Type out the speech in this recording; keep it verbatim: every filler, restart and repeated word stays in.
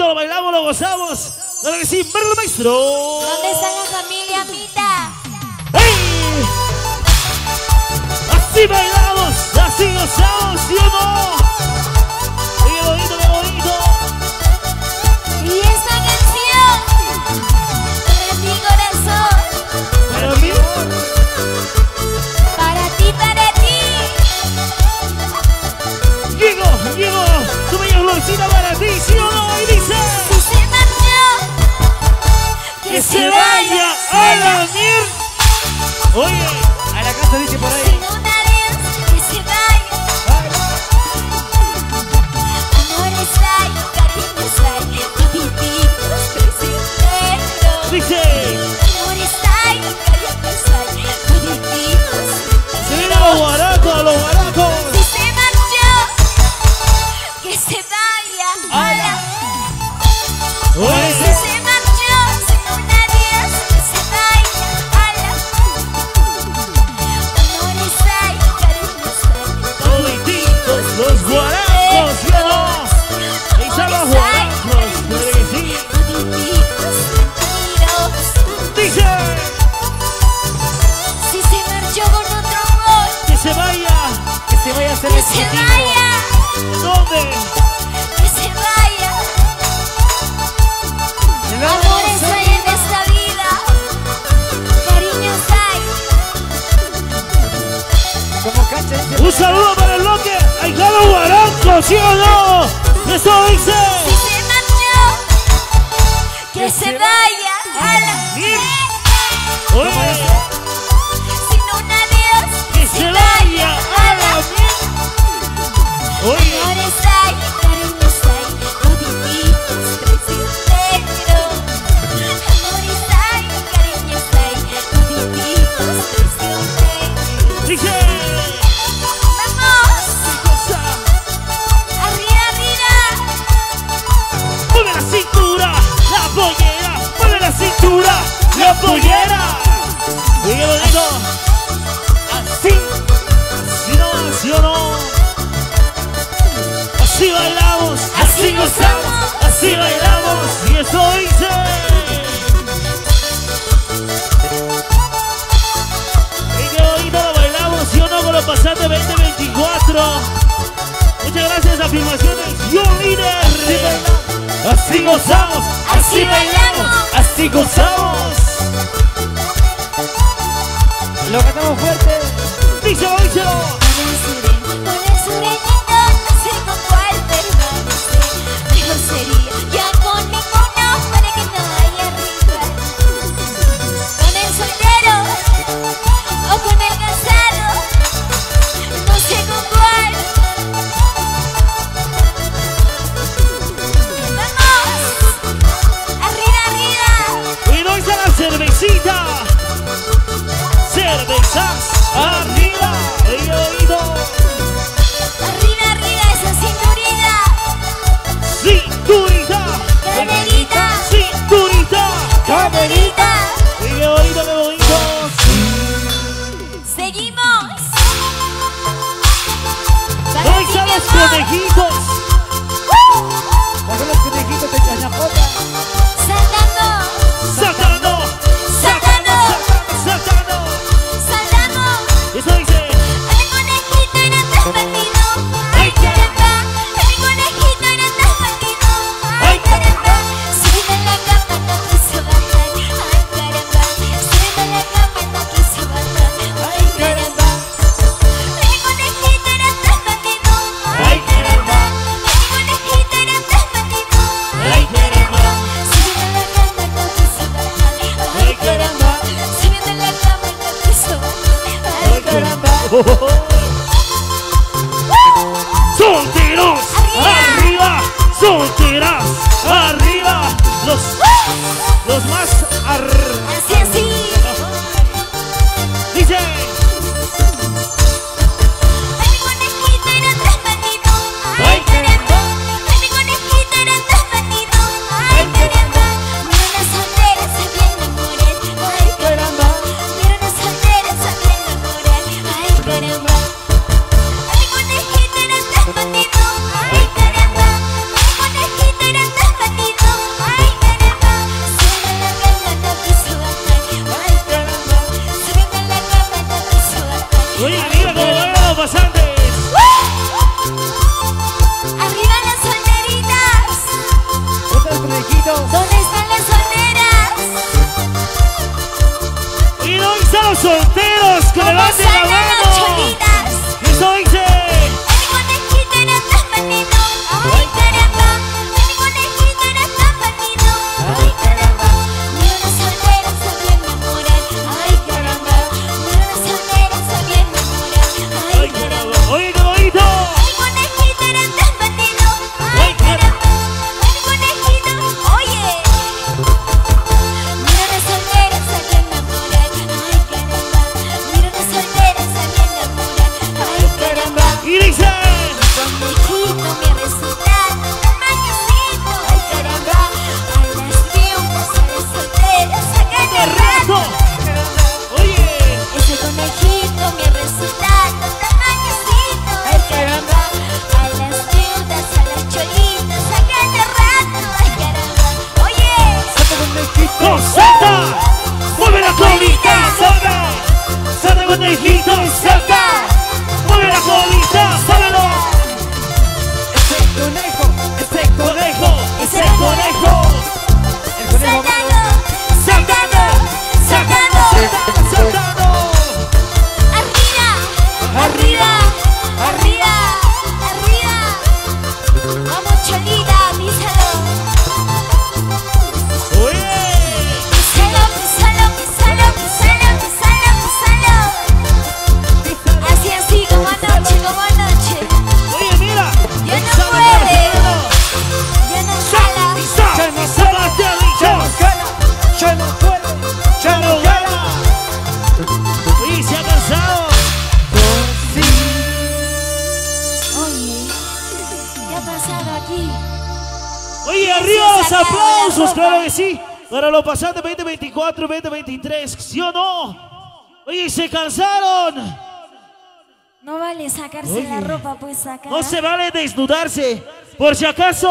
Lo bailamos, lo gozamos. Claro que sí, pero maestro. ¿Dónde está la familia Mita? ¡Hey! Así bailamos, así gozamos, ¿sí o no? ¡Qué bonito, qué bonito! Y esta canción para ti, corazón. Para mí, Para ti, para ti. Diego, Diego, tu bella florcita para ti, ¿sí o no? Y dice: Si se marchó, que se vaya a la mierda. Oye, a la casa dice por ahí. Sin un adiós, que se vaya. Amores hay, cariños hay, todititos prisioneros. Dice: Amores hay, cariños hay, todititos se viene a los guaracos, los guaracos. Si se marchó, que se vaya a la. Oye, Si se marchó, sin un adiós, que se vaya a la. Amores hay, cariños hay, todititos los guaracos, ¿sí o no? Ahí están los guaracos, claro que sí. todititos mentirosos. Dice: Si se marchó con otro amor, que se vaya, que se vaya a hacer que el se sentido. vaya, ¿Dónde? que se vaya. Amores hay en esta vida, cariños hay. Como cancha dice. Un saludo para el bloque. Ahí están los guaracos, ¿sí o no? Eso dice. Si se marchó, que se vaya a la. Oye, Sin un adiós, que se vaya a la mierda. Oye, amores hay, cariños hay, todititos prisioneros. Amores hay, cariños hay, todititos prisioneros. dice. Vamos, arriba, arriba. Mueve la cintura, la pollera. Mueve la cintura, la pollera. Oye, bonito. Así, así no, así o no. Así bailamos, así gozamos, así bailamos. Y eso dice. Y qué bonito lo bailamos, ¿sí o no? Con los pasantes veinte veinticuatro. Muchas gracias, afirmaciones. Yo líder. Así gozamos, así bailamos, así gozamos. Lo cantamos fuerte. Díselo, díselo. Con el sureño, con el sureñito, no sé con cuál permanecer. Mejor sería ya con ninguno para que no haya rival. Con el soltero o con el casado, no sé con cuál. Vamos, arriba, arriba. Y no está la cervecita. Cervezas arriba. Y oído. Arriba, arriba, esa cinturita. Cinturita. levante la mano. cholitas. Eso dice. Mi conejito era tan bonito. Ay, caramba. Mi conejito era tan bonito. Ay, caramba. Mira una soltera sabía enamorar. Ay, caramba. Mira una soltera sabía enamorar. Ay, caramba. Oye, qué bonito. Mi conejito era tan bonito. Ay, caramba. Mi conejito. Oye. Mira una soltera sabía enamorar. Ay, caramba. Mira una soltera sabía enamorar. Ay, caramba. Y dice. Conejito me resulta tamañecito. Ay, caramba. A las triunfas, a las solteras, a cada rato. Oye. Ese conejito me resulta tamañecito. Ay, caramba. A las viudas, a las cholitas, a cada rato. Ay, caramba. Oye. ¡No, salta! ¡Mueve la colita! ¡Salta! ¡Salta, conejito! ¡Salta! ¡Mueve la colita! ¡Sábelo! Ese conejo, ese conejo, ¡Conejo! ¡Ese conejo! el conejo malo. Saltando, saltando, saltando. ¡Saltando! Arriba, arriba, arriba, arriba. Vamos, cholita, písalo. ¡Oye! Písalo, písalo, písalo, písalo, písalo, písalo. Así, así, como anoche, como anoche. ¡Oye, mira! Ya no ¡Sábalo, puede. sábalo! Ya no jala. ¡Sa! Ya no ¡Sábate, Ya no bichos! gana, ya no puede, ya no gana. ¡Oye, se ha cansado! Sí. Oye, ¿qué ha pasado aquí? ¡Oye, arriba los aplausos! ¡Claro que sí! Para los pasantes veinte veinticuatro, veinte veintitrés, ¿sí o no? Oye, ¿se cansaron? No vale sacarse Oye. la ropa, pues acá. No se vale desnudarse. Por si acaso.